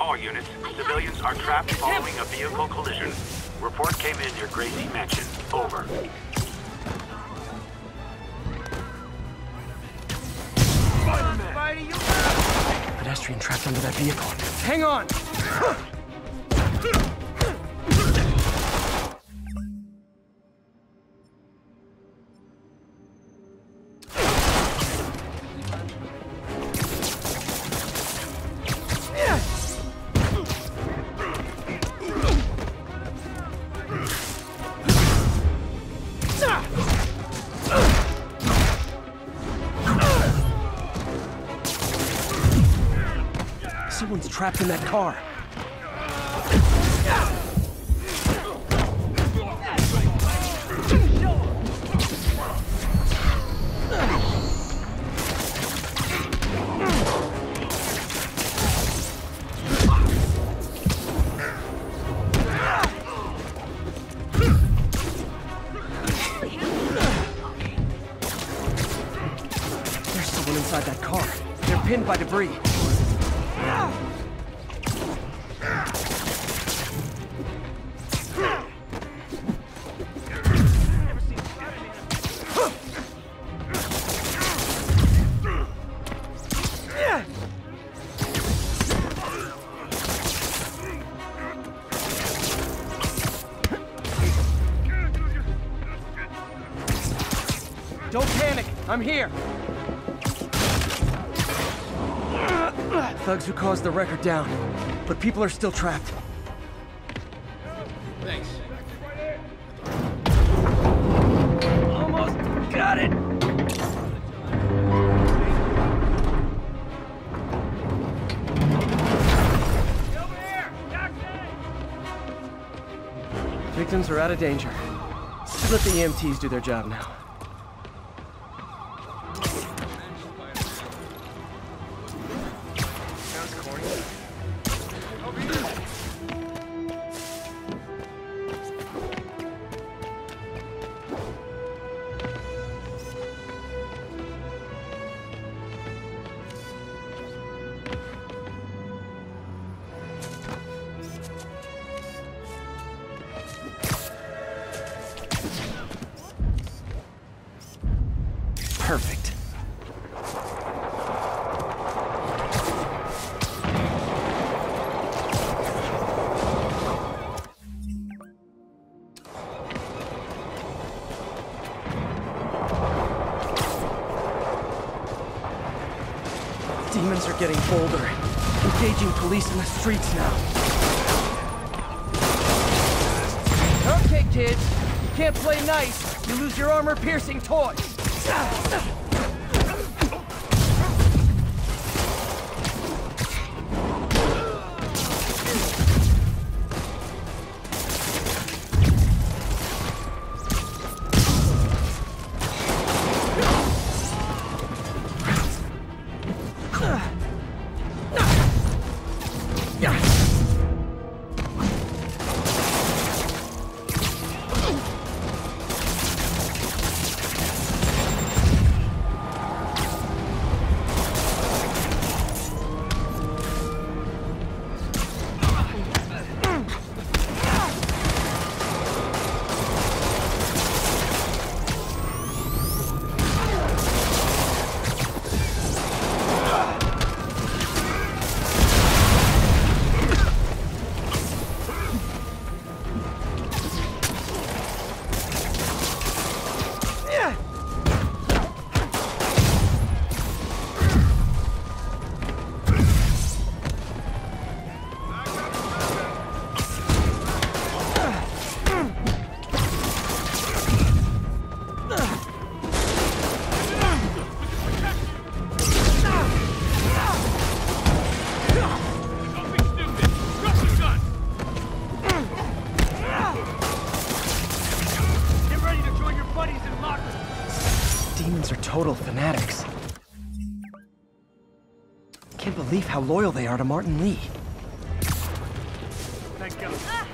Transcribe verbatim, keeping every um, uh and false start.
All units, civilians are trapped following a vehicle collision. Report came in near Gracie Mansion. Over. Pedestrian trapped under that vehicle. Hang on! Someone's trapped in that car. There's someone inside that car. They're pinned by debris. Don't panic! I'm here! Thugs who caused the wrecker down, but people are still trapped. Thanks. Almost got it! Victims are out of danger. Let the E M Ts do their job now. Perfect. Demons are getting bolder, engaging police in the streets now. Okay, kids. You can't play nice. You lose your armor-piercing toy. Demons are total fanatics. Can't believe how loyal they are to Martin Lee. Thank God.